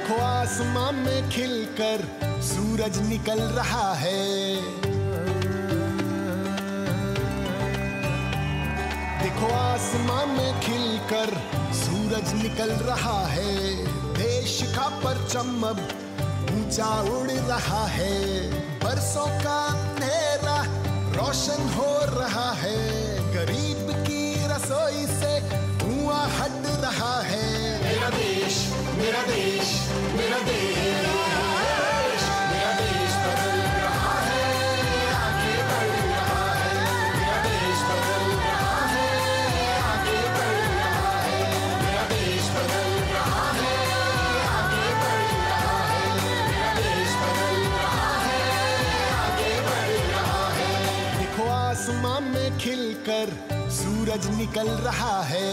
देखो आसमां में खिलकर सूरज निकल रहा है। देखो आसमां में खिलकर सूरज निकल रहा है। देश का परचम अब ऊंचा उड़ रहा है। बरसों का अंधेरा रोशन हो रहा है। गरीब की रसोई से धुआं हट रहा है। मेरा देश, मेरा देश, मेरा देश, मेरा देश बदल रहा है, आगे बढ़ रहा है। मेरा देश बदल रहा है, आगे बढ़ रहा है। मेरा देश बदल रहा है, आगे बढ़ रहा है। मेरा देश बदल रहा है, आगे बढ़ रहा है। देखो आसमां में खिलकर सूरज निकल रहा है।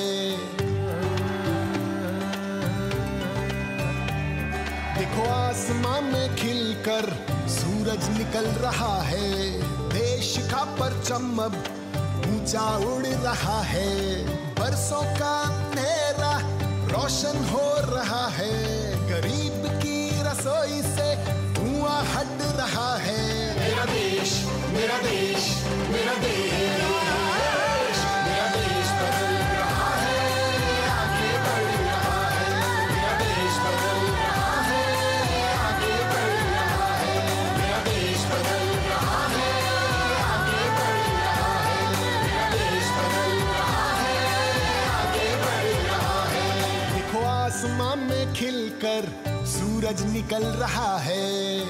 देखो आसमां में खिलकर सूरज निकल रहा है। देश का परचम अब ऊंचा उड़ रहा है। बरसों का अंधेरा रोशन हो रहा है। गरीब की रसोई से धुआं हट रहा है। मेरा देश, मेरा देश, मेरा देश, मेरा देश बदल रहा है, आगे बढ़ रहा है। मेरा देश बदल रहा है, आगे बढ़ रहा है। मेरा देश बदल रहा है, आगे बढ़ रहा है। मेरा देश बदल रहा है, आगे बढ़ रहा है। देखो आसमां में खिलकर सूरज निकल रहा है।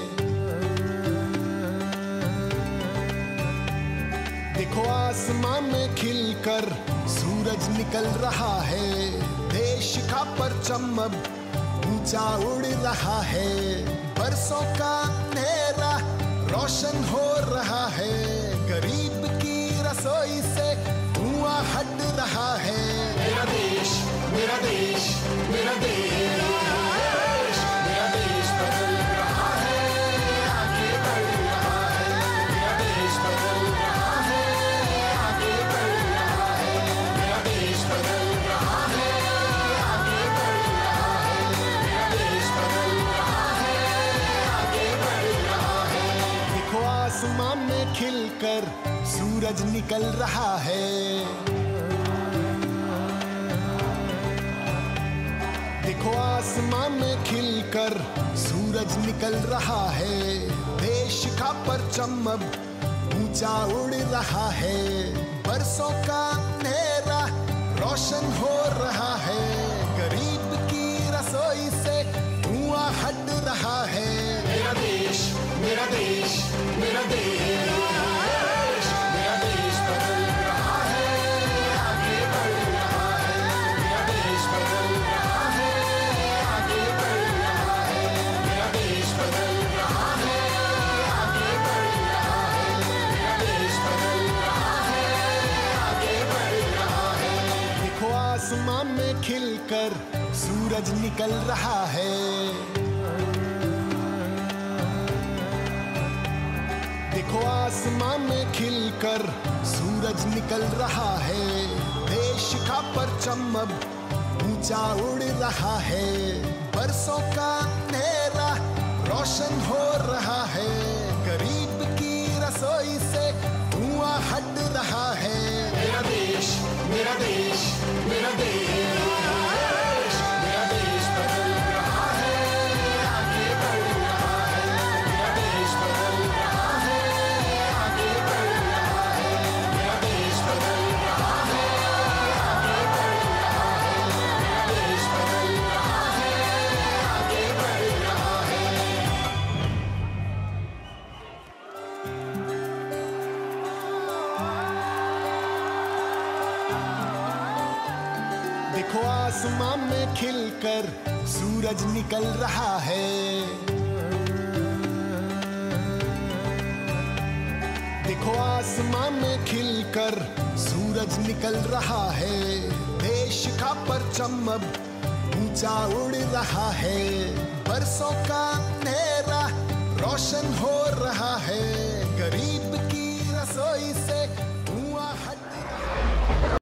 देखो आसमां में खिलकर सूरज निकल रहा है। देश का परचम अब ऊंचा उड़ रहा है। बरसों का अंधेरा रोशन हो रहा है। गरीब की रसोई से धुआं हट रहा है। मेरा देश, मेरा देश, मेरा देश, मेरा देश बदल रहा है, आगे बढ़ रहा है। मेरा देश बदल रहा है, आगे बढ़ रहा है। मेरा देश बदल रहा है, आगे बढ़ रहा है। मेरा देश बदल रहा है, आगे बढ़ रहा है। देखो आसमां में खिलकर सूरज निकल रहा है। देखो आसमां में खिलकर सूरज निकल रहा है। देश का परचम अब ऊंचा उड़ रहा है। बरसों का अंधेरा रोशन हो रहा है। गरीब की रसोई से धुआं हट रहा है। मेरा देश, मेरा देश, मेरा देश, मेरा देश बदल रहा है, आगे बढ़ रहा है। मेरा देश बदल रहा है, आगे बढ़ रहा है। मेरा देश बदल रहा है, आगे बढ़ रहा है। मेरा देश बदल रहा है, आगे बढ़ रहा है। देखो आसमां में खिलकर सूरज निकल रहा है। देखो आसमां में खिलकर सूरज निकल रहा है। देश का परचम अब ऊंचा उड़ रहा है। बरसों का अंधेरा रोशन हो रहा है। गरीब की रसोई से धुआं हट रहा है। मेरा देश, मेरा देश, मेरा देश, मेरा देश बदल रहा है, आगे बढ़ रहा है। मेरा देश बदल रहा है, आगे बढ़ रहा है। मेरा देश बदल रहा है, आगे बढ़ रहा है। मेरा देश बदल रहा है, आगे बढ़ रहा है। देखो आसमां में खिलकर सूरज निकल रहा है। देखो आसमां में खिलकर सूरज निकल रहा है। देश का परचम अब ऊंचा उड़ रहा है। बरसों का अंधेरा रोशन हो रहा है। गरीब की रसोई से